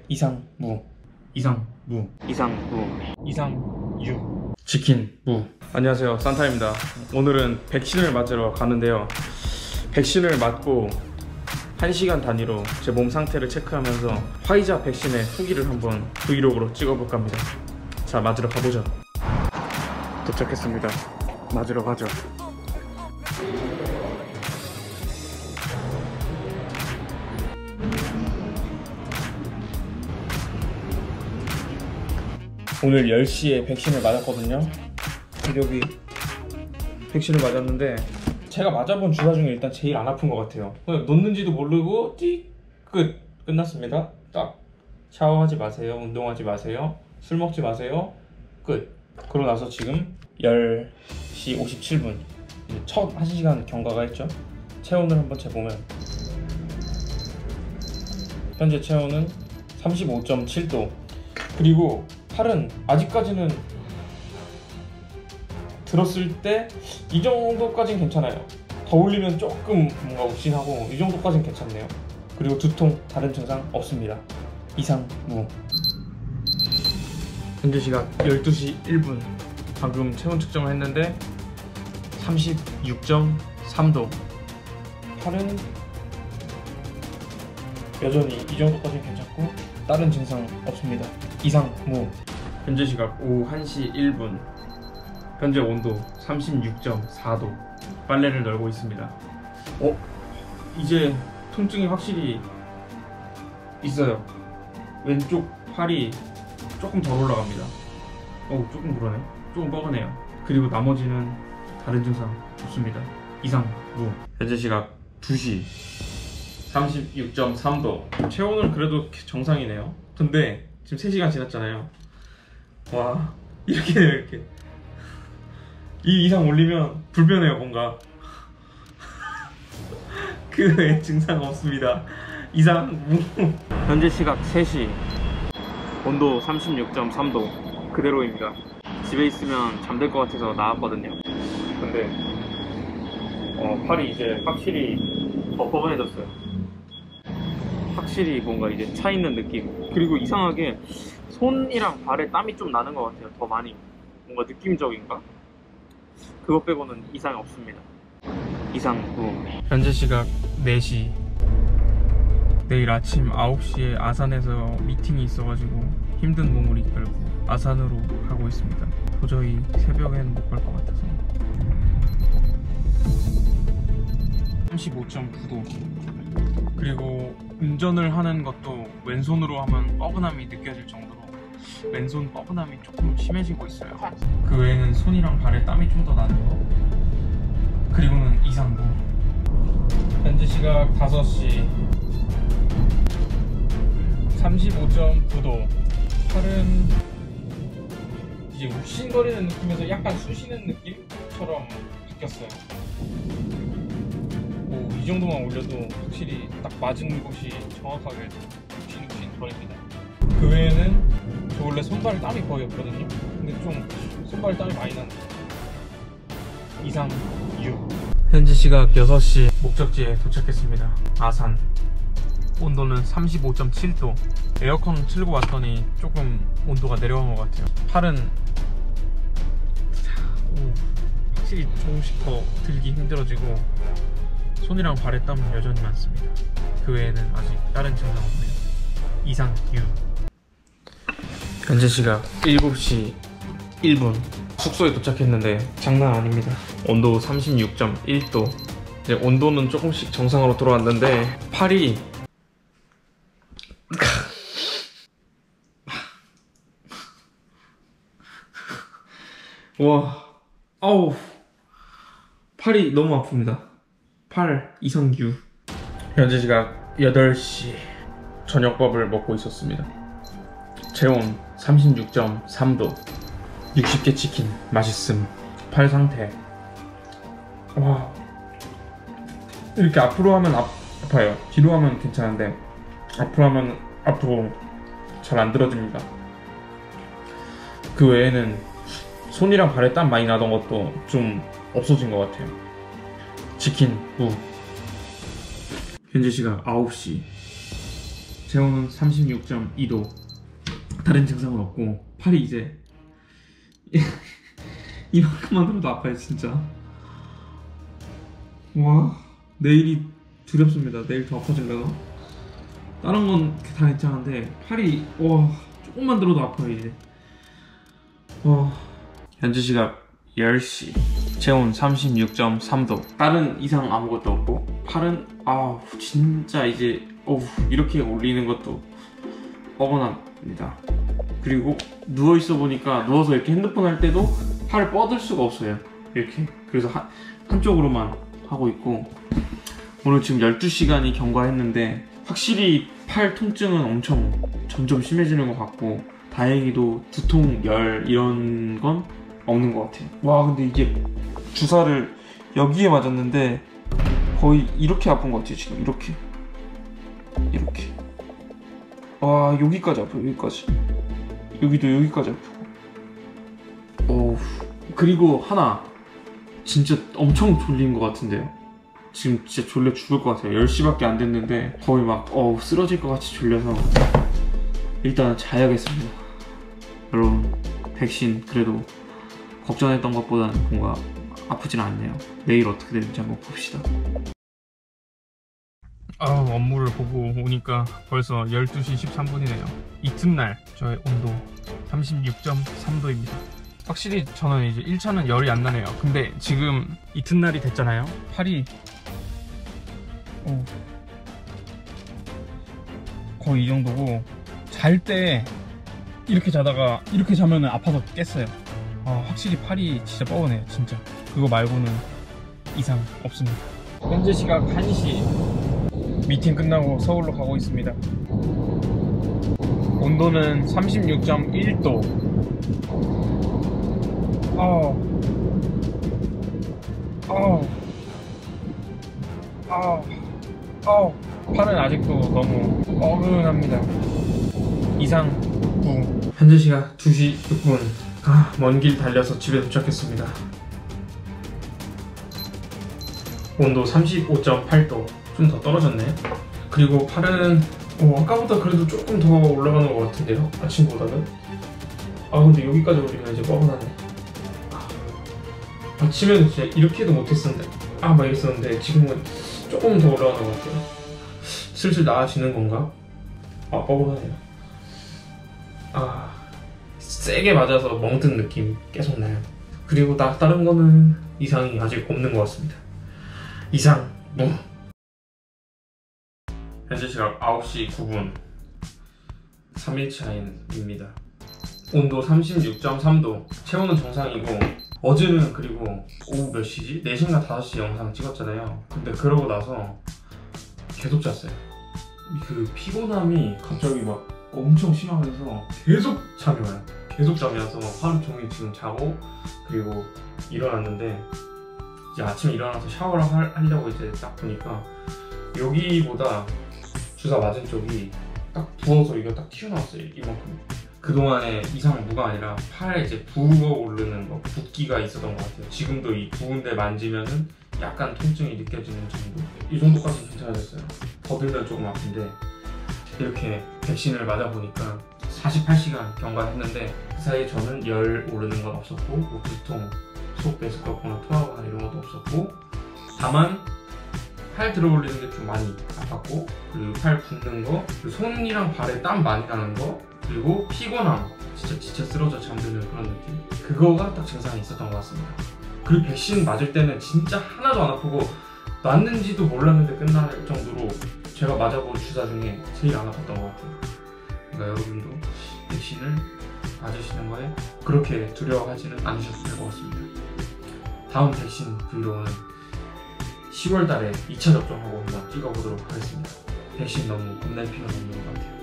이상무 이상무 이상유 치킨무. 안녕하세요, 산타입니다. 오늘은 백신을 맞으러 가는데요. 백신을 맞고 1시간 단위로 제 몸 상태를 체크하면서 화이자 백신의 후기를 한번 브이로그로 찍어볼까 합니다. 자, 맞으러 가보죠. 도착했습니다. 맞으러 가죠. 오늘 10시에 백신을 맞았거든요. 여기 백신을 맞았는데 제가 맞아본 주사 중에 일단 제일 안 아픈 것 같아요. 그냥 놓는지도 모르고 끝났습니다. 딱 샤워하지 마세요, 운동하지 마세요, 술 먹지 마세요, 끝. 그러고 나서 지금 10시 57분 이제 첫 1시간 경과가 있죠. 체온을 한번 재보면 현재 체온은 35.7도. 그리고 팔은 아직까지는 들었을 때 이 정도까지는 괜찮아요. 더 올리면 조금 뭔가 욱신하고 이 정도까지는 괜찮네요. 그리고 두통, 다른 증상 없습니다. 이상무. 현재 시각 12시 1분 방금 체온 측정을 했는데 36.3도. 팔은 여전히 이 정도까지는 괜찮고 다른 증상 없습니다. 이상무. 현재 시각 오후 1시 1분 현재 온도 36.4도. 빨래를 널고 있습니다. 이제 통증이 확실히 있어요. 왼쪽 팔이 조금 덜 올라갑니다. 조금 그러네. 조금 뻐근해요. 그리고 나머지는 다른 증상 없습니다. 이상무. 현재 시각 2시 36.3도. 체온은 그래도 정상이네요. 근데 지금 3시간 지났잖아요. 와, 이렇게 돼요. 이렇게 이 이상 올리면 불편해요. 뭔가 그 외에 증상 없습니다. 이상무. 현재 시각 3시 온도 36.3도 그대로입니다. 집에 있으면 잠들 것 같아서 나왔거든요. 근데 팔이 이제 확실히 더 뻐근해졌어요. 확실히 뭔가 이제 차 있는 느낌. 그리고 이상하게 손이랑 발에 땀이 좀 나는 것 같아요. 더 많이. 뭔가 느낌적인가? 그것 빼고는 이상이 없습니다. 이상무. 현재 시각 4시. 내일 아침 9시에 아산에서 미팅이 있어가지고 힘든 몸을 이끌고 아산으로 가고 있습니다. 도저히 새벽엔 못 갈 것 같아서. 35.9도. 그리고 운전을 하는 것도 왼손으로 하면 뻐근함이 느껴질 정도로 왼손 뻐근함이 조금 심해지고 있어요. 그 외에는 손이랑 발에 땀이 좀 더 나는 거. 그리고는 이상무. 현재 시각 5시 35.9도. 팔은 이제 욱신거리는 느낌에서 약간 쑤시는 느낌처럼 느꼈어요. 이 정도만 올려도 확실히 딱 맞은 곳이 정확하게 욱신욱신 거립니다. 그 외에는 저 원래 손발에 땀이 거의 없거든요. 근데 좀 손발에 땀이 많이 나는 이상유. 현재 시각 6시 목적지에 도착했습니다. 아산. 온도는 35.7도. 에어컨 틀고 왔더니 조금 온도가 내려간 것 같아요. 팔은 확실히 조금씩 더 들기 힘들어지고 손이랑 발에 땀은 여전히 많습니다. 그 외에는 아직 다른 증상 없네요. 이상유. 현재 시각 7시 1분 숙소에 도착했는데 장난 아닙니다. 온도 36.1도. 이제 온도는 조금씩 정상으로 돌아왔는데 팔이 와, 아우, 팔이 너무 아픕니다. 팔 이상유. 현재 시각 8시. 저녁밥을 먹고 있었습니다. 체온 36.3도 60개 치킨 맛있음. 팔 상태, 와, 이렇게 앞으로 하면 아파요. 뒤로 하면 괜찮은데 앞으로 하면 앞으로 잘 안 들어집니다. 그 외에는 손이랑 발에 땀 많이 나던 것도 좀 없어진 것 같아요. 치킨 무. 현재 시각 9시 체온은 36.2도. 다른 증상은 없고 팔이 이제 이만큼만 들어도 아파요 진짜. 와, 내일이 두렵습니다. 내일 더 아파질려나? 다른 건 다 괜찮은데 팔이 와 조금만 들어도 아파요 이제. 와. 현재 시각 10시. 체온 36.3도. 다른 이상 아무것도 없고 팔은 진짜 이제 이렇게 올리는 것도 뻐근합니다. 그리고 누워있어 보니까 누워서 이렇게 핸드폰 할 때도 팔을 뻗을 수가 없어요. 이렇게. 그래서 한쪽으로만 하고 있고, 오늘 지금 12시간이 경과했는데 확실히 팔 통증은 엄청 점점 심해지는 것 같고, 다행히도 두통, 열 이런 건 없는 것 같아요. 와, 근데 이게 주사를 여기에 맞았는데 거의 이렇게 아픈 것 같아요. 지금 이렇게 와, 여기까지 아파요. 여기까지. 여기도 여기까지 아프고. 그리고 하나 진짜 엄청 졸린 것 같은데요. 지금 진짜 졸려 죽을 것 같아요. 10시밖에 안 됐는데 거의 막 쓰러질 것 같이 졸려서 일단 자야겠습니다. 여러분, 백신 그래도 걱정했던 것보다는 뭔가 아프진 않네요. 내일 어떻게 되는지 한번 봅시다. 업무를 보고 오니까 벌써 12시 13분이네요. 이튿날 저의 온도 36.3도입니다. 확실히 저는 이제 1차는 열이 안 나네요. 근데 지금 이튿날이 됐잖아요. 팔이 거의 이 정도고, 잘 때 이렇게 자다가 이렇게 자면 아파서 깼어요. 확실히 팔이 진짜 뻐근해요 진짜. 그거 말고는 이상 없습니다. 현재 시각 1시. 미팅 끝나고 서울로 가고 있습니다. 온도는 36.1도. 팔은 아직도 너무 뻐근합니다. 이상 9. 현재 시각 2시 6분. 먼 길 달려서 집에 도착했습니다. 온도 35.8도. 좀 더 떨어졌네. 그리고 팔은 아까보다 그래도 조금 더 올라가는 것 같은데요, 아침보다는. 근데 여기까지 올리면 이제 뻐근하네. 아침에는 진짜 이렇게도 못했었는데 막 이랬었는데 지금은 조금 더 올라가는 것 같아요. 슬슬 나아지는 건가? 뻐근하네요. 세게 맞아서 멍든 느낌 계속 나요. 그리고 다른 거는 이상이 아직 없는 것 같습니다. 이상 무. 현재 시각 9시 9분. 3일차입니다. 온도 36.3도. 체온은 정상이고, 어제는 그리고 오후 몇 시지? 4시인가 5시 영상 찍었잖아요. 근데 그러고 나서 계속 잤어요. 그 피곤함이 갑자기 막 엄청 심하면서 계속 잠이 와요. 계속 잠이 와서 하루 종일 지금 자고, 그리고 일어났는데 이제 아침에 일어나서 샤워를 하려고 이제 딱 보니까 여기보다 주사 맞은 쪽이 딱 부어서 이거 딱 튀어나왔어요. 이만큼. 그동안에 이상 무가 아니라 팔에 이제 부어오르는 거, 붓기가 있었던 것 같아요. 지금도 이 부은 데 만지면은 약간 통증이 느껴지는 정도? 이 정도까지는 괜찮아졌어요. 더들면 조금 아픈데, 이렇게 백신을 맞아보니까 48시간 경과했는데 그 사이에 저는 열 오르는 건 없었고, 뭐 두통, 속 메스껍거나 토하거나 이런 것도 없었고, 다만 팔 들어 올리는 게 좀 많이 아팠고, 그리고 팔 붓는 거, 그리고 손이랑 발에 땀 많이 나는 거, 그리고 피곤함, 진짜 지쳐 쓰러져 잠드는 그런 느낌, 그거가 딱 증상이 있었던 것 같습니다. 그리고 백신 맞을 때는 진짜 하나도 안 아프고 맞는지도 몰랐는데 끝날 정도로 제가 맞아본 주사 중에 제일 안 아팠던 것 같아요. 그러니까 여러분도 백신을 맞으시는 거에 그렇게 두려워하지는 않으셔도 될 것 같습니다. 다음 백신 브이로그는 10월 달에 2차 접종하고 한번 찍어보도록 하겠습니다. 백신 너무 겁낼 필요는 없는 것 같아요.